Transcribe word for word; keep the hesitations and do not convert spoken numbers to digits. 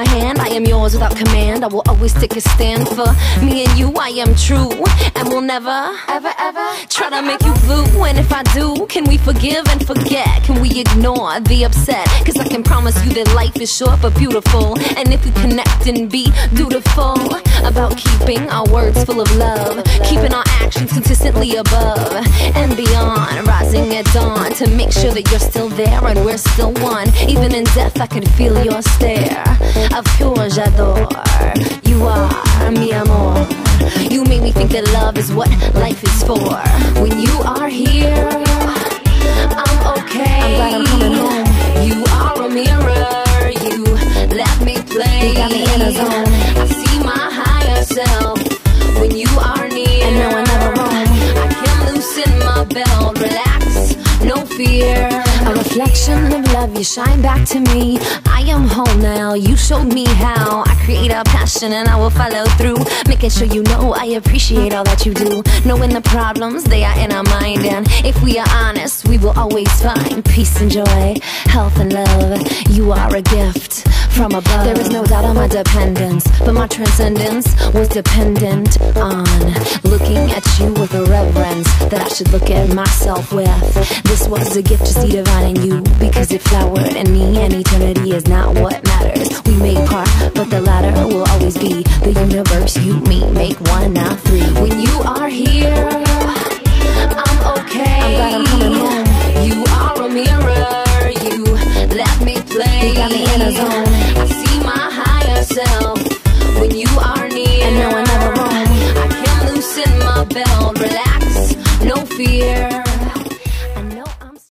my hand, I am yours without command. I will always take a stand for me and you. I am true and will never, ever, ever try to make you blue. And if I do, can we forgive and forget? Can we ignore the upset? Cause I can promise you that life is short but beautiful. And if we connect and be dutiful about keeping our words full of love, keeping our actions consistently above and beyond, rising at dawn to make sure that you're still there and we're still one. Even in death I can feel your stare of pure j'adore. You are mi amor. You make me think that love is what life is for. When you are here, I'm okay. I'm glad I'm coming home. You are a mirror. You let me play. You got me in a zone. I see my higher self when you are near. And now I never roam. I can loosen my belt, relax, no fear. A reflection of love, you shine back to me. I am whole now, you showed me how. I create a passion and I will follow through, making sure you know I appreciate all that you do. Knowing the problems, they are in our mind. And if we are honest, we will always find peace and joy, health and love. You are a gift from above. There is no doubt on my dependence, but my transcendence was dependent on looking at you with a reverence that I should look at myself with. This was a gift to see divine in you, because it flowered in me, and eternity is not what matters. We may part, but the latter will always be the universe. You, me, make one, not three.